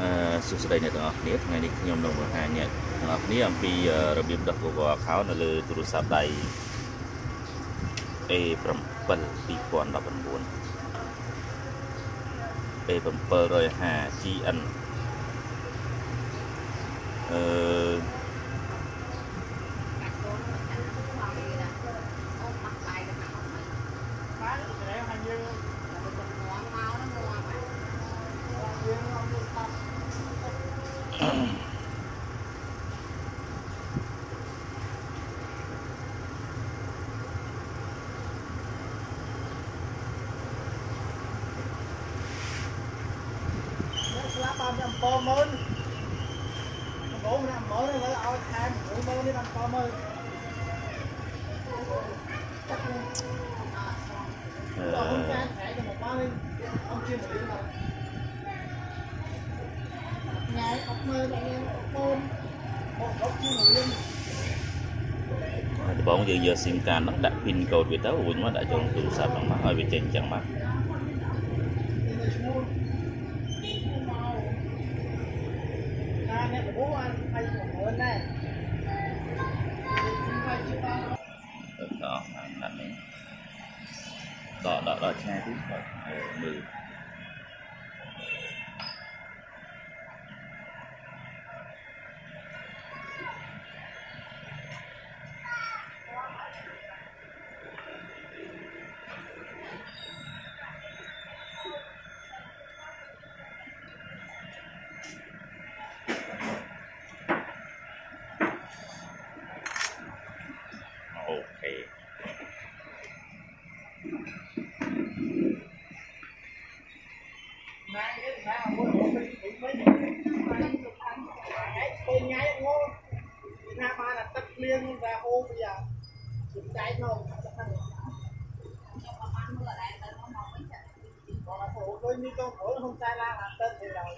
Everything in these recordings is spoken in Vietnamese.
สุดท้ายเนี่ยต้องนี้ไงนี่ยมลงมาหาเนี่ยนี้อันปีระเบียบดอกบัวเขานั่นเลยตุรุษใดประมาณปีก่อน19ประมาณ105 GN ปอมืนโอ้โหนะมืนเลยเอาแทนโอ้มืนนี่มันปอมืนเราคนแทนแผลจะหมดบ้านเลยเอาเชื่อมหมดเลยไงออกมืออะไรเงี้ยปอมเอาเชื่อมหมดเลย bóng giờ sim card nó đặt pin code về đó quên mất đã cho tủ sạp bằng mắt hơi bị chèn chẳng mắt đó che tiếp rồi liên ra ô bây giờ chụp trái nó còn là phụ tôi như con khổ không sai la làm tên thì rồi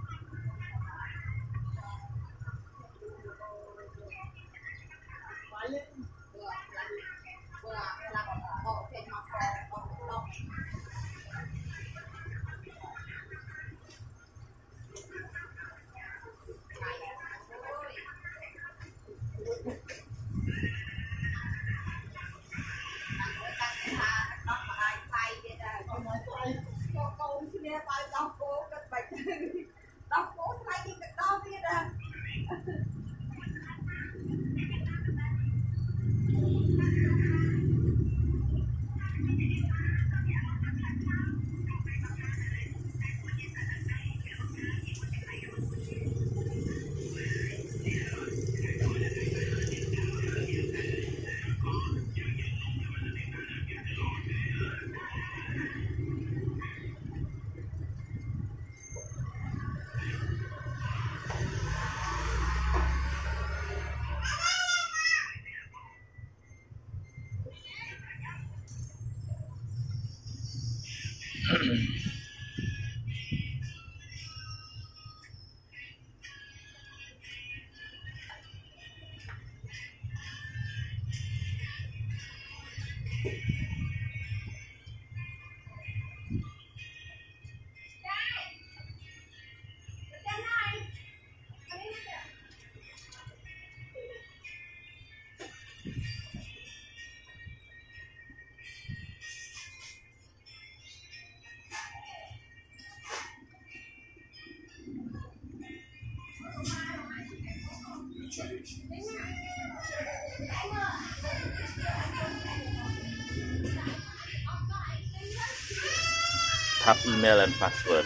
tap email and password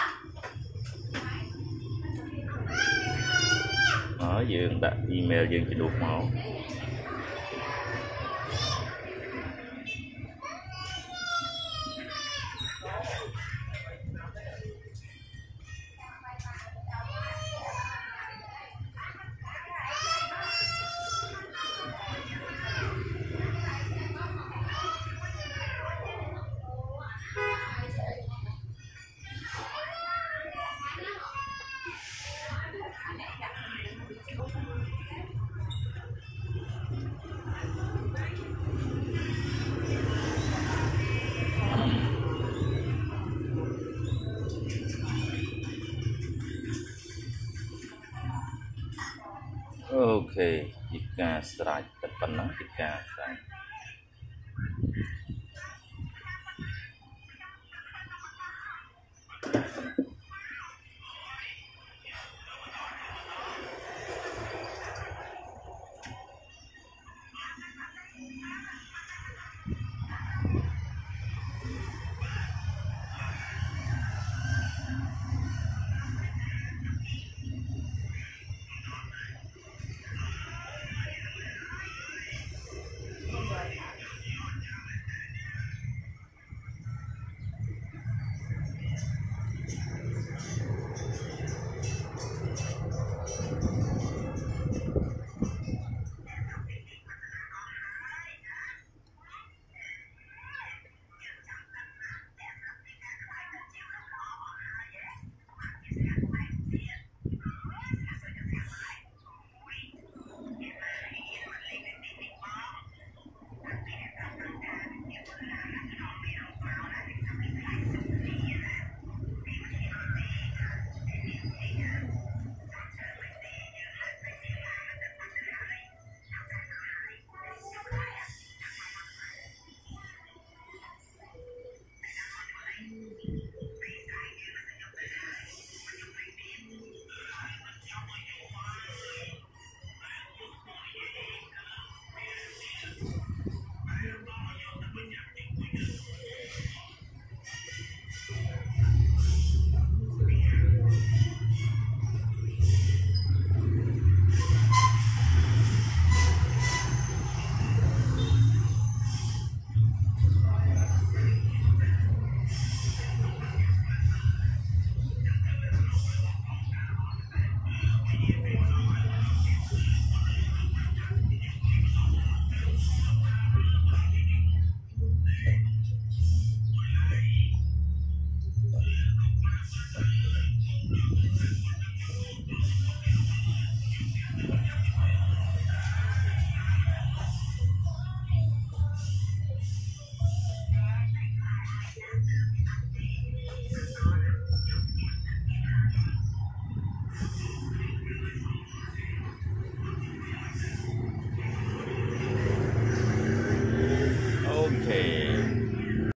đó dương đặt email dương chỉ đuột máu ok ជាការស្រេចតែប៉ុណ្ណឹងជាការស្រេច